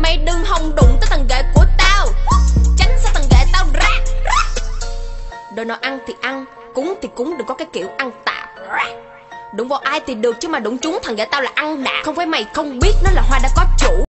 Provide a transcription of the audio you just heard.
mày đừng hòng đụng tới tầng ghệ của tao. Tránh xa tầng ghệ tao ra. Đồ nào ăn thì ăn, cúng thì cúng, đừng có cái kiểu ăn tạp. Đụng vào ai thì được chứ mà đụng trúng thằng ghệ tao là ăn đạn. Không phải mày không biết nó là hoa đã có chủ.